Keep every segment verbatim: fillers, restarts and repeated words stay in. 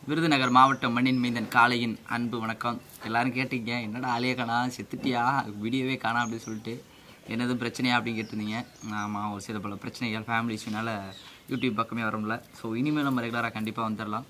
விருதுநகர் மாவட்டம் மண்ணின் மீதன் காளையின் அன்பு வணக்கம். எல்லாரும் கேட்டீங்க, என்னடா ஆளையே காணா, செத்துட்டியா, வீடியோவே காணா அப்படின்னு சொல்லிட்டு என்னதும் பிரச்சனையா அப்படின்னு கேட்டிருந்தீங்க. ஆமாம், ஒரு சில பல பிரச்சனைகள் ஃபேமிலி இஷ்யூனால யூடியூப் பக்கமே வர முடியல. ஸோ இனிமேல் நம்ம ரெகுலராக கண்டிப்பாக வந்துடலாம்.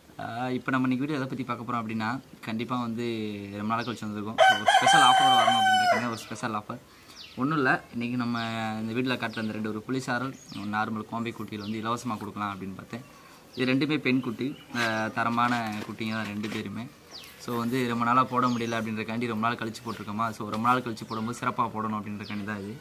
இப்போ நம்ம இன்றைக்கி வீடியோ எதை பற்றி பார்க்க போகிறோம் அப்படின்னா, கண்டிப்பாக வந்து ரொம்ப நாள் கழிச்சு வந்திருக்கோம். ஸோ ஒரு ஸ்பெஷல் ஆஃபரோட வரணும் அப்படின்றதுக்காக ஒரு ஸ்பெஷல் ஆஃபர் ஒன்றும் இல்லை. இன்றைக்கி நம்ம இந்த வீட்டில் காட்டுற அந்த ரெண்டு ஒரு புளிசாரல் நார்மல் கோம்பை குட்டியில் வந்து இலவசமாக கொடுக்கலாம் அப்படின்னு பார்த்தேன். இது ரெண்டுமே பெண் குட்டி, தரமான குட்டிங்க தான் ரெண்டு பேருமே. ஸோ வந்து ரொம்ப நாளாக போட முடியல அப்படின்றக்காண்டி ரொம்ப நாள் கழித்து போட்டிருக்கோமா. ஸோ ரொம்ப நாள் கழித்து போடும்போது சிறப்பாக போடணும் அப்படின்றக்காண்டி தான் இது.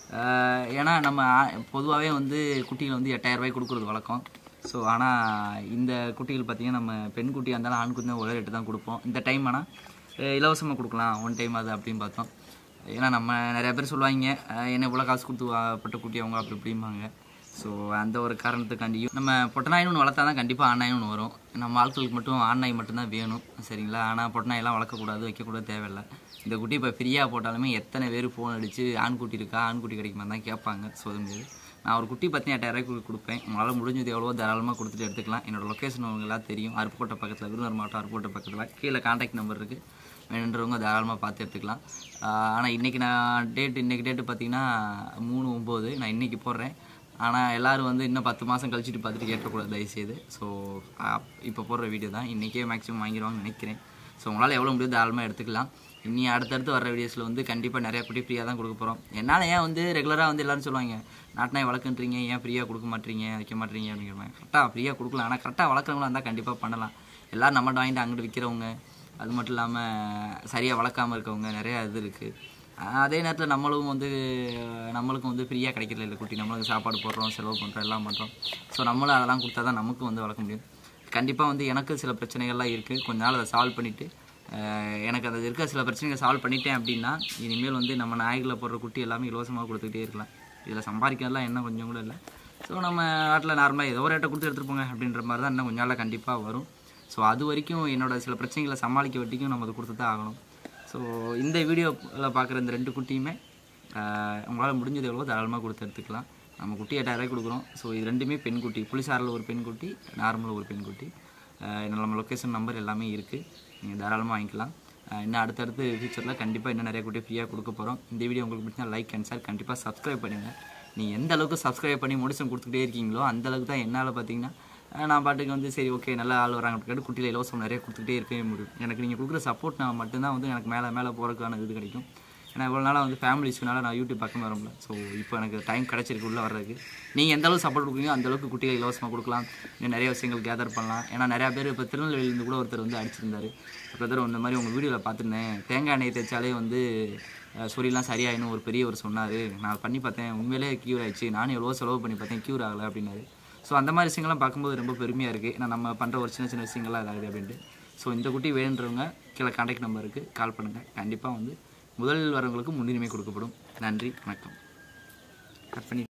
ஏன்னா நம்ம பொதுவாகவே வந்து குட்டிகள் வந்து எட்டாயிரரூபாய்க்கு கொடுக்குறது வழக்கம். ஸோ ஆனால் இந்த குட்டிகள் பார்த்திங்கன்னா, நம்ம பெண் குட்டியாக இருந்தாலும் ஆண் குட்டி தான் ஒரே ரேட்டு தான் கொடுப்போம். இந்த டைம் ஆனால் இலவசமாக கொடுக்கலாம் ஒன் டைம் அது அப்படின்னு பார்த்தோம். ஏன்னா நம்ம நிறையா பேர் சொல்லுவாங்க, என்ன இவ்வளோ காசு கொடுத்து பட்ட குட்டி அவங்க அப்படி இப்படிம்பாங்க. ஸோ அந்த ஒரு காரணத்துக்காண்டியும் நம்ம பொட்டநாயின்னு ஒன்று வளர்த்தா தான் கண்டிப்பாக ஆணாயின்னு ஒன்று வரும். நம்ம ஆட்களுக்கு மட்டும் ஆணாய் மட்டும்தான் வேணும், சரிங்களா? ஆனால் பொட்டநாயெல்லாம் வளர்க்கக்கூடாது, வைக்கக்கூடாது, தேவையில்லை. இந்த குட்டி இப்போ ஃப்ரீயாக போட்டாலுமே எத்தனை பேர் ஃபோன் அடித்து ஆண் குட்டி இருக்கா, ஆண் குட்டி கிடைக்குமா தான் கேட்பாங்க. ஸோ அது முடியாது. நான் ஒரு குட்டி பற்றி எட்டாயிரரூபாய்க்கு கொடுப்பேன். உங்களால் முடிஞ்சது எவ்வளோ தாராளமாக கொடுத்துட்டு எடுத்துக்கலாம். என்னோடய லொக்கேஷன் உங்களால் தெரியும், அருப்புக்கோட்டை பக்கத்தில், விருதுநகர் மாவட்டம் அருப்புக்கோட்டை பக்கத்தில். கீழே கான்டாக்ட் நம்பர் இருக்குது, வேணுன்றவங்க தாராளமாக பார்த்து எடுத்துக்கலாம். ஆனால் இன்றைக்கி நான் டேட்டு இன்றைக்கி டேட்டு பார்த்திங்கன்னா மூணு ஒம்பது நான் இன்றைக்கி போடுறேன். ஆனால் எல்லோரும் வந்து இன்னும் பத்து மாதம் கழிச்சிட்டு பார்த்துட்டு கேட்கக்கூடாது தயவுசெய்து. ஸோ இப்போ போடுற வீடியோ தான், இன்றைக்கே மேக்ஸிமம் வாங்கிடுவாங்கன்னு நினைக்கிறேன். ஸோ உங்களால் எவ்வளோ முடியாது தாராளமாக எடுத்துக்கலாம். இனி அடுத்தடுத்து வர வீடியோஸில் வந்து கண்டிப்பாக நிறையா குட்டி ஃப்ரீயாக தான் கொடுக்க போகிறோம். என்னால் ஏன் வந்து ரெகுலராக வந்து எல்லோரும் சொல்லுவாங்க, நாட்டினாய் வளர்க்குன்றீங்க, ஏன் ஃப்ரீயாக கொடுக்க மாட்டீங்க, வைக்க மாட்டீங்க அப்படிங்கிற மாதிரி. கரெக்டாக ஃப்ரீயாக கொடுக்கலாம். ஆனால் கரெக்டாக வளர்க்குறவங்களா இருந்தால் கண்டிப்பாக பண்ணலாம். எல்லோரும் நம்மகிட்ட வாங்கிட்டு அங்கிட்டு விற்கிறவங்க, அது மட்டும் இல்லாமல் சரியாக வளர்க்காமல் இருக்கவங்க நிறையா இது இருக்குது. அதே நேரத்தில் நம்மளும் வந்து நம்மளுக்கும் வந்து ஃப்ரீயாக கிடைக்கிறதில்ல இல்லை குட்டி. நம்மளுக்கு சாப்பாடு போடுறோம், செலவு பண்ணுறோம், எல்லாம் பண்ணுறோம். ஸோ நம்மளும் அதெல்லாம் கொடுத்தா தான் நமக்கும் வந்து வளர்க்க முடியும். கண்டிப்பாக வந்து எனக்கு சில பிரச்சனைகள்லாம் இருக்குது. கொஞ்ச நாள் அதை சால்வ் பண்ணிவிட்டு, எனக்கு அது இருக்க சில பிரச்சனைகளை சால்வ் பண்ணிட்டேன் அப்படின்னா, இனிமேல் வந்து நம்ம நாய்களை போடுற குட்டி எல்லாமே இலவசமாக கொடுத்துக்கிட்டே இருக்கலாம். இதில் சம்பாதிக்கிறதுலாம் என்ன கொஞ்சம் கூட இல்லை. ஸோ நம்ம நாட்டில் நார்மலாக ஏதோ ஒரு ரேட்டை கொடுத்து எடுத்துகிட்டு போங்க அப்படின்ற மாதிரி தான் இன்னும் கொஞ்ச நாளில் கண்டிப்பாக வரும். ஸோ அது வரைக்கும் என்னோடய சில பிரச்சனைகளை சமாளிக்க வட்டிக்கும் நம்ம அதை கொடுத்து தான் ஆகணும். ஸோ இந்த வீடியோவில் பார்க்குற இந்த ரெண்டு குட்டியுமே உங்களால் முடிஞ்சது எவ்வளோ தாராளமாக கொடுத்து எடுத்துக்கலாம். நம்ம குட்டி எட்டாயிரரூபாய்க்கு கொடுக்குறோம். ஸோ இது ரெண்டுமே பெண் குட்டி, புளிசாரில் ஒரு பெண் குட்டி, நார்மலில் ஒரு பெண் குட்டி. நம்ம லொக்கேஷன் நம்பர் எல்லாமே இருக்குது, நீங்கள் தாராளமாக வாங்கிக்கலாம். இன்னும் அடுத்தடுத்து ஃபியூச்சரில் கண்டிப்பாக இன்னும் நிறைய குட்டி ஃப்ரீயாக கொடுக்க போகிறோம். இந்த வீடியோ உங்களுக்கு பிடிச்சா லைக் அண்ட் ஷேர், கண்டிப்பாக சப்ஸ்கிரைப் பண்ணுங்கள். நீங்கள் எந்த அளவுக்கு சப்ஸ்கிரைப் பண்ணி மோட்டிவேஷன் கொடுத்துக்கிட்டே இருக்கீங்களோ அந்தளவுக்கு தான் என்னால் பார்த்தீங்கன்னா நான் பாட்டுக்கு வந்து சரி ஓகே நல்லா ஆள் வராங்க அப்படின்னு குட்டியில் இலவசம் நிறைய கொடுத்துக்கிட்டே இருக்கவே முடியும். எனக்கு நீங்கள் கொடுக்குற சப்போர்ட் நான் மட்டும்தான் வந்து எனக்கு மேலே மேலே போகிறதுக்கான இது கிடைக்கும். ஏன்னா இவ்வளோ நாளாக வந்து ஃபேமிலி இஷ்யூனால நான் யூடியூப் பக்கம் வர முடியல. ஸோ இப்போ எனக்கு டைம் கிடச்சிருக்கு உள்ளே வர்றதுக்கு. நீங்கள் எந்த அளவுக்கு சப்போர்ட் கொடுக்குறீங்க அந்தளவுக்கு குட்டிகளை இலவசமாக கொடுக்கலாம். இன்னும் நிறைய விஷயங்கள் கேதர் பண்ணலாம். ஏன்னா நிறையா பேர் இப்போ திருநெல்வேலியிலேருந்து கூட ஒருத்தர் வந்து அடிச்சிருந்தார். பிரதர் இந்த மாதிரி உங்கள் வீடியோவில் பார்த்துருந்தேன், தேங்காய் எண்ணெய் தேய்ச்சாலே வந்து சொரியெல்லாம் சரியாயின்னு ஒரு பெரிய ஒரு சொன்னார். நான் பண்ணி பார்த்தேன், உண்மையிலே க்யூர் ஆகிடுச்சு. நானும் எவ்வளோ செலவு பண்ணி பார்த்தேன், க்யூர் ஆகலை அப்படின்னாரு. ஸோ அந்த மாதிரி விஷயங்கள்லாம் பார்க்கும்போது ரொம்ப பெருமையாக இருக்குது. ஏன்னா நம்ம பண்ணுற ஒரு சின்ன சின்ன விஷயங்கள்லாம் இதாகுது அப்படின்ட்டு. ஸோ இந்த குட்டி வேணுன்றவங்க கீழே கான்டாக்ட் நம்பர் இருக்குது, கால் பண்ணுங்கள். கண்டிப்பாக வந்து முதல் வரவங்களுக்கு முன்னுரிமை கொடுக்கப்படும். நன்றி, வணக்கம். கட் பண்ணி